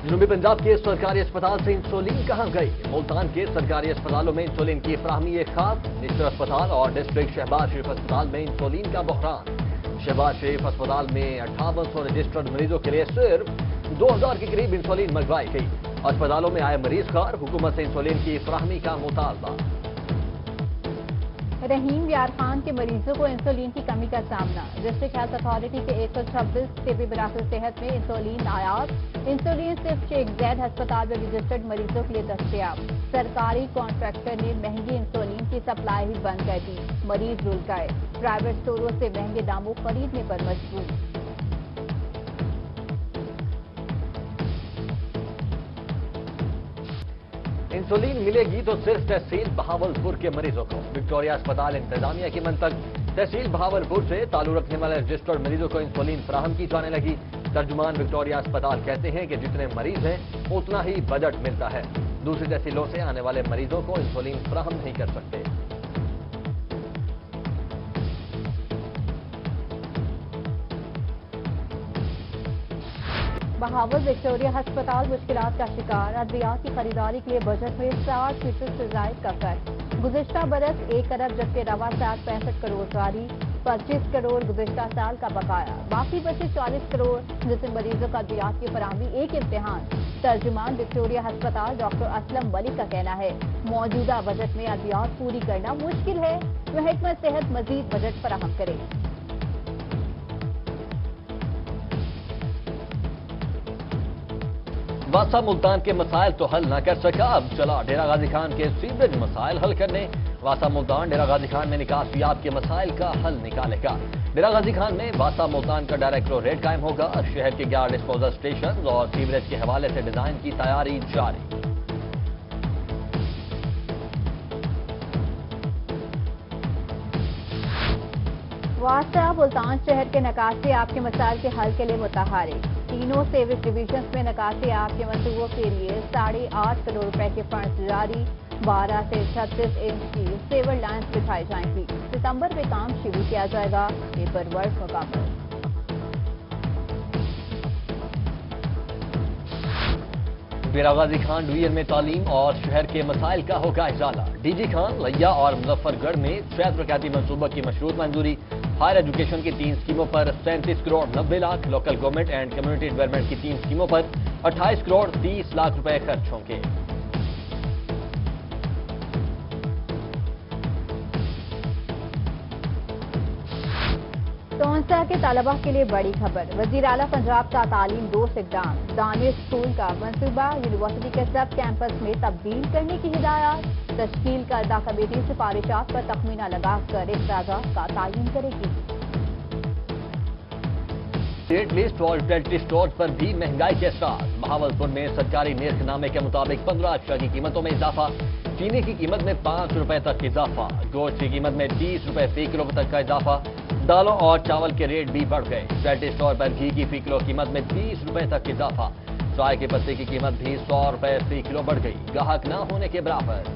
जनूबी पंजाब के सरकारी अस्पताल से इंसुलिन कहां गई? मुल्तान के सरकारी अस्पतालों में इंसुलिन की फराहमी एक खास। निश्तर अस्पताल और डिस्ट्रिक्ट शहबाज शरीफ अस्पताल में इंसुलिन का बहरान। शहबाज शरीफ अस्पताल में 5800 रजिस्टर्ड मरीजों के लिए सिर्फ 2000 के करीब इंसुलिन मंगवाई गई। अस्पतालों में आए मरीज खार, हुकूमत से इंसुलिन की फराहमी का मुतालबा। रहीम यार खान के मरीजों को इंसुलिन की कमी का सामना। डिस्ट्रिक्ट हेल्थ अथॉरिटी के 126 तिबी बरासत सेहत में इंसुलिन आयात। इंसुलिन सिर्फ शेख जैद अस्पताल में रजिस्टर्ड मरीजों के लिए दस्तयाब। सरकारी कॉन्ट्रैक्टर ने महंगी इंसुलिन की सप्लाई ही बंद कर दी। मरीज रुल गए, प्राइवेट स्टोरों से महंगे दामों खरीदने पर मजबूर। इंसुलिन मिलेगी तो सिर्फ तहसील बहावलपुर के मरीजों को। विक्टोरिया अस्पताल इंतजामिया की मंतक, तहसील बहावलपुर से ताल्लुक रखने वाले रजिस्टर्ड मरीजों को इंसुलिन फराहम की जाने लगी। तर्जुमान विक्टोरिया अस्पताल कहते हैं कि जितने मरीज हैं उतना ही बजट मिलता है। दूसरी तहसीलों से आने वाले मरीजों को इंसुलिन फराहम नहीं कर सकते। बहावल विक्टोरिया अस्पताल मुश्किलात का शिकार। अद्वियात की खरीदारी के लिए बजट में 60% से जायद का खर्च। गुज़िश्ता बरस 1 अरब जबकि रवा 65 करोड़ जारी। 25 करोड़ गुज़िश्ता साल का बकाया, बाकी बचे 40 करोड़, जिसमें मरीजों का अद्वियात की फराहमी एक इम्तिहान। तर्जुमान विक्टोरिया अस्पताल डॉक्टर असलम मलिक का कहना है, मौजूदा बजट में अद्वियात पूरी करना मुश्किल है। महकमा सेहत मजीद बजट फराहम करे। वासा मुल्तान के मसाइल तो हल न कर सका, अब चला डेरा गाजी खान के सीवरेज मसाइल हल करने। वासा मुल्तान डेरा गाजी खान में निकासियाब के मसाइल का हल निकालेगा। डेरा गाजी खान में वासा मुल्तान का डायरेक्टोरेट कायम होगा। शहर के 11 डिस्पोजल स्टेशन और सीवरेज के हवाले से डिजाइन की तैयारी जारी। वासा मुल्तान शहर के नकासी आपके मसाइल के हल के लिए मुतहारिक। तीनों सेवेज डिवीजन में नकासी आपके मंसूबों के लिए 8.5 करोड़ रुपए के फंड जारी। 12 से 36 इंच की सेवर लाइन्स बिछाई जाएंगी। सितंबर में काम शुरू किया जाएगा। पेपर वर्क मुकम्मल। डेरा गाजी खान डिवीजन में तालीम और शहर के मसाइल का होगा इजाला। डीजी खान, लिया और मुजफ्फरगढ़ में 6 तरक्याती मनसूबों की मशरूत मंजूरी। हायर एजुकेशन की 3 स्कीमों पर 37 crore 90 lakh. Local government and community development की 3 स्कीमों पर 28 करोड़ 30 लाख रुपए खर्च होंगे। टोंसा के तलबा के लिए बड़ी खबर। वजीर आला पंजाब का तालीम दोस्त इक़दाम। दानिश स्कूल का मंसूबा यूनिवर्सिटी के सब कैंपस में तब्दील करने की हिदायत। तश्कील करदा कमेटी सिफारिशात पर तखमीना लगाकर इखराजात का तयन करेगी। स्टेट लिस्ट और यूटिलिटी स्टोर पर भी महंगाई के असर। बहावलपुर में सरकारी निर्खनामे के मुताबिक 15 अशिया की कीमतों में इजाफा। चीनी की कीमत में 5 रुपए तक इजाफा। गोश्त की कीमत में 30 रुपए फी किलो तक का इजाफा। दालों और चावल के रेट भी बढ़ गए। यूटिलिटी स्टोर पर घी की फी किलो कीमत में 30 रुपए तक इजाफा। चाय के पत्ते की कीमत भी 100 रुपए फी किलो बढ़ गई, गाहक न होने के बराबर।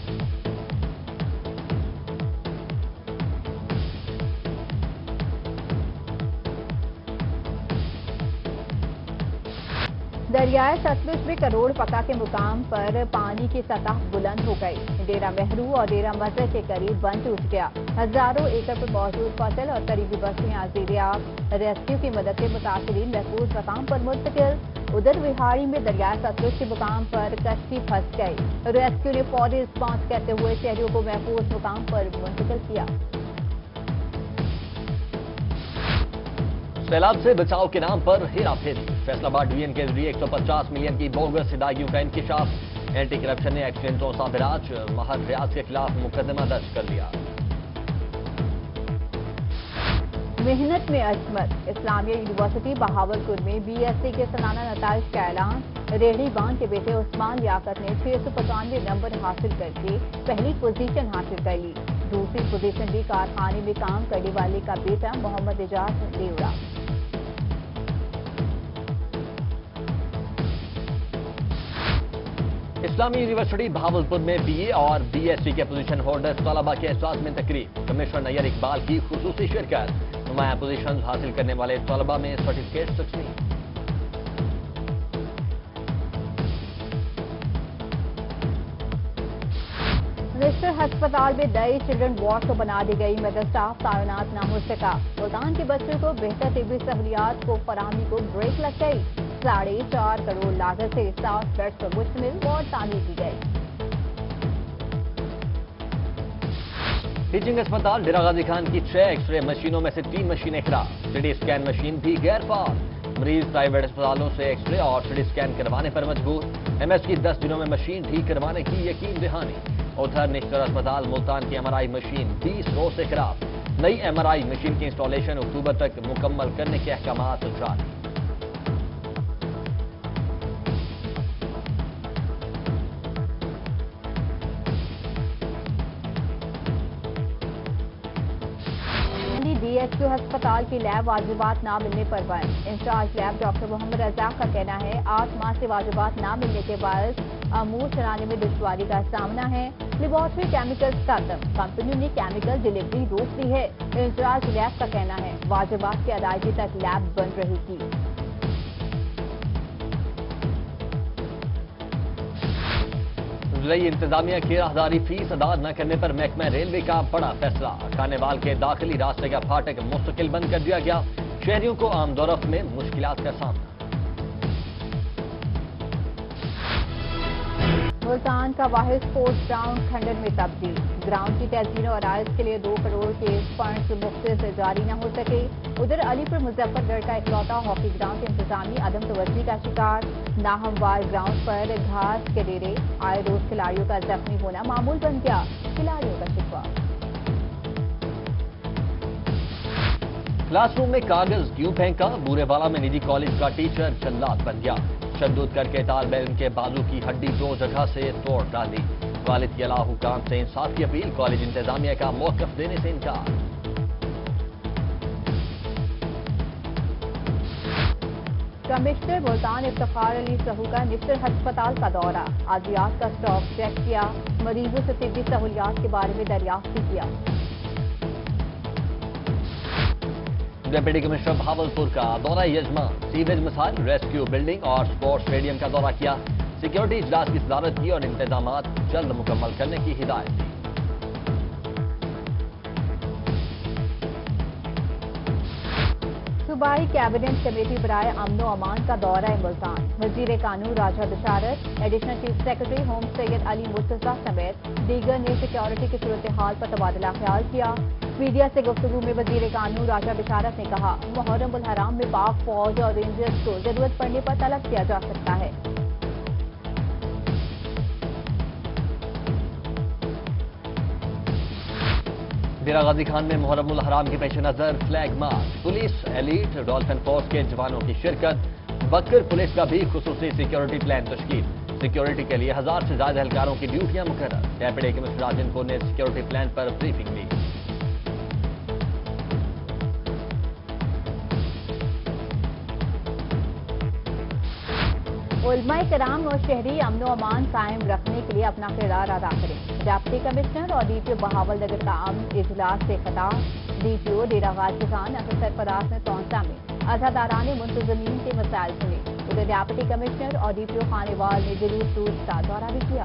दरियाए सतलुज में करोड़ पका के मुकाम पर पानी की सतह बुलंद हो गई। डेरा महरू और डेरा मजर के करीब बंद टूट गया। हजारों एकड़ पर मौजूद फसल और करीबी बस्तियां ज़ेर-ए-आब। रेस्क्यू की मदद से मुतासिरीन महफूज मकाम पर मुंतकिल। उधर विहाड़ी में दरियाए सतलुज के मुकाम पर कश्ती फंस गई। रेस्क्यू ने फौरी रिस्पॉन्स करते हुए शहरियों को महफूज मुकाम पर मुंतकिल किया। सैलाब से बचाव के नाम पर हेरा फेरी। फैसलाबाद डिवीजन के जरिए 150 मिलियन की बोगस हिदायतों का इंकशाफ। एंटी करप्शन ने एक्सीडेंटों साबिराज महर रियाज के खिलाफ मुकदमा दर्ज कर लिया। मेहनत में अजमत। इस्लामिया यूनिवर्सिटी बहावलपुर में BSc के सालाना नताइज का ऐलान। रेहड़ी बांध के बेटे उस्मान लियाकत ने 695 नंबर हासिल करके पहली पोजीशन हासिल कर ली। दूसरी पोजीशन भी कारखाने में काम करने वाले का बेटा मोहम्मद एजाज देवड़ा। इस्लामी यूनिवर्सिटी बहावलपुर में BA और BSc के पोजीशन होल्डर तलबा के एहसास में तकरीब। कमिश्नर नैयर इकबाल की खुसूसी शिरकत। नुमाया पोजीशन हासिल करने वाले तलबा में सर्टिफिकेट तकसीम। हस्पताल में नए चिल्ड्रन वार्ड को बना दी गई मगर स्टाफ तैनात न हो सका। मुल्तान के बच्चों को बेहतर तिब्बी सहूलियात को फराहमी को ब्रेक लग गई। 4.5 करोड़ लागत से साउथ बेल्ट पर मुश्तमिल वार्ड तामीर की गई। टीचिंग अस्पताल डेरा गाजी खान की 6 एक्सरे मशीनों में से 3 मशीनें खराब। सिटी स्कैन मशीन भी गैर फाल। मरीज प्राइवेट अस्पतालों से एक्सरे और सिटी स्कैन करवाने पर मजबूर। एमएस की 10 दिनों में मशीन ठीक करवाने की यकीन दहानी। उधर निश्तर अस्पताल मुल्तान की एमआरआई मशीन 20 रोज से खराब। नई एमआरआई मशीन की इंस्टॉलेशन अक्टूबर तक मुकम्मल करने के अहकामात जारी। डीएचक्यू अस्पताल की लैब वाजिबात ना मिलने पर बंद। Incharge lab doctor Mohammad Razzaq का कहना है 8 माह से वाजिबात ना मिलने के बाद अमूर चलाने में दुश्वारी का सामना है। लेबोरेटरी केमिकल्स खत्म, कंपनी ने केमिकल डिलीवरी रोक दी है। इंचार्ज लैब का कहना है वाजिबात की अदायगी तक लैब बंद रहेगी। जिला इंतजामिया की राहदारी फीस अदा न करने पर महकमा रेलवे का बड़ा फैसला। खानेवाल के दाखिली रास्ते का फाटक मुस्तकिल बंद कर दिया गया। शहरियों को आमदोरफ्त में मुश्किलात का सामना। मुल्तान का वाहिद स्पोर्ट्स ग्राउंड खंडन में तब्दील। ग्राउंड की तहसील और आयज के लिए 2 करोड़ के फंड मुख्तर से जारी न हो सके। उधर अलीपुर मुजफ्फरगढ़ का इकलौता हॉकी ग्राउंड इंतजामी अदम तवज्जो का शिकार। नाहमवार ग्राउंड पर घास के डेरे, आए रोज खिलाड़ियों का जख्मी होना मामूल बन गया। खिलाड़ियों का शिकवा। क्लासरूम में कागज क्यों फेंका? बूरेवाला में निजी कॉलेज का टीचर जल्लाद बन गया। तशद्दुद करके तालिब इल्म के बाजू की हड्डी 2 जगह से तोड़ डाली। वालिद की अला हुकाम से इंसाफ की अपील। कॉलेज इंतजामिया का मौकफ देने से इनकार। कमिश्नर मुल्तान इफ्तिखार अली सहू का निश्तर अस्पताल का दौरा। अद्वियात का स्टॉक चेक किया। मरीजों से तिब्बी सहूलियात के बारे में दरियाफ्त भी किया। डिप्टी कमिश्नर भावलपुर का दौरा यजमान। सीवेज मिसाइल, रेस्क्यू बिल्डिंग और स्पोर्ट्स स्टेडियम का दौरा किया। सिक्योरिटी इजलास की सदारत की और इंतजामात जल्द मुकम्मल करने की हिदायत दी। सूबाई कैबिनेट कमेटी बराए अमनो अमान का दौरा मुल्तान। वजीर कानून Raja Basharat, additional chief secretary home Syed Ali Murtaza समेत दीगर ने सिक्योरिटी की सूरत हाल पर तबादला ख्याल किया। मीडिया से गुफ्तगू में वजीर कानून राजा बिशारत ने कहा मुहर्रम उल हराम में पाक फौज और रेंजर्स को जरूरत पड़ने पर तलब किया जा सकता है। डेरा गाजी खान में मुहर्रम उल हराम के पेश नजर flag march. Police, elite, dolphin force के जवानों की शिरकत। बकर पुलिस का भी खुसूसी सिक्योरिटी प्लान तश्कील। सिक्योरिटी के लिए 1000 से ज्यादा एहलकारों की ड्यूटियां मुकर्रर। डेप्यूटी कमिश्नर राजनपुर ने सिक्योरिटी प्लान पर ब्रीफिंग दी। उलमाए कराम और शहरी अमनो अमान कायम रखने के लिए अपना किरदार अदा करें। डिप्टी कमिश्नर और डीपीओ बहावलनगर का अमन इजलास से खिताब। डीपीओ डेरा गाजी खान अफसर सरफराज ने तौंसा में अजादारान मुंतजमीन के मसाइल सुने। उधर डिप्टी कमिश्नर और डीपीओ खानेवाल ने जरूर टूट का दौरा भी किया।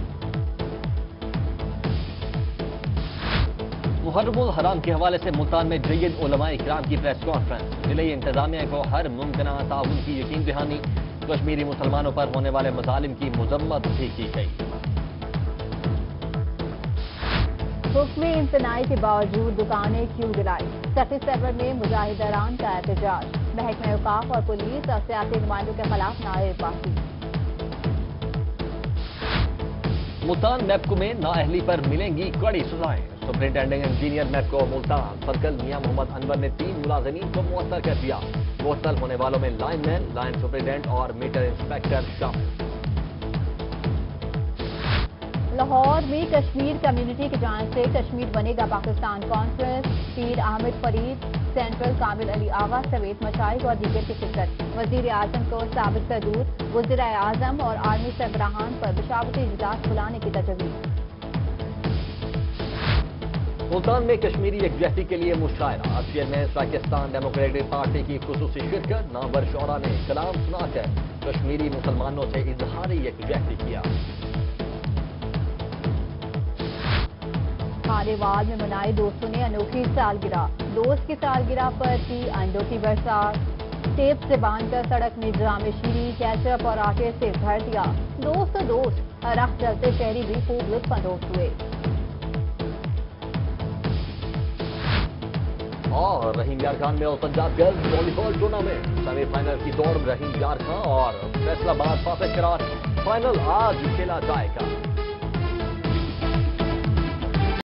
मुहर्रम उल हराम के हवाले से मुल्तान में जय्यद उलमाए इकराम की प्रेस कॉन्फ्रेंस। जिले इंतजामिया को हर मुमकिन ताउन की यकीन दहानी। कश्मीरी मुसलमानों पर होने वाले मजालिम की मजम्मत भी की गई। हुक्म इम्तनाई के बावजूद दुकानें क्यों जलाई? सखी सरवर में मुजाहिदरान का एहतजाज। महकमा औकाफ और पुलिस और सियासी नुमाइंदों के खिलाफ नारेबाजी। मुल्तान मैपको में नाअहली पर मिलेंगी कड़ी सजाएं। Superintending engineer MEPCO Multan circle Mian Mohammad Anwar ने 3 मुलाजिमीन को मुअत्तल कर दिया। मुअत्तल होने वालों में लाइनमैन, लाइन सुपरिंटेंडेंट और मीटर इंस्पेक्टर शामिल। लाहौर में कश्मीर कम्युनिटी की जानिब से कश्मीर बनेगा पाकिस्तान कॉन्फ्रेंस। पीर अहमद फरीद, सेंट्रल कामिल अली आगा समेत मशाइख और दीगर की शिरकत। वजीर आजम को साबित सदूर, वज़ीर आजम और आर्मी सरबराहान पर बशावती इजलास बुलाने की तजवीज़। मुल्तान में कश्मीरी यकजहती के लिए मुशायरा। चेयरमैन पाकिस्तान डेमोक्रेटिक पार्टी की खुसूसी शिरकत। नामवर शोरा ने कलाम सुनाकर कश्मीरी मुसलमानों से इजहारी यकजहती किया। नारेवाल में मनाई दोस्तों ने अनोखी सालगिरह। दोस्त की सालगिरह पर की अंडों की बरसात। टेप से बांधकर सड़क में जामे शीरी, केचप और आटे से भर दिया। दोस्त राह चलते शहरी भी खूब लुत्फानंदोज हुए। और रहीम यार खान में Punjab girls volleyball tournament semifinal की दौड़ में रहीम यार खान और फैसलाबाद परफेक्ट करार फाइनल आज खेला जाएगा।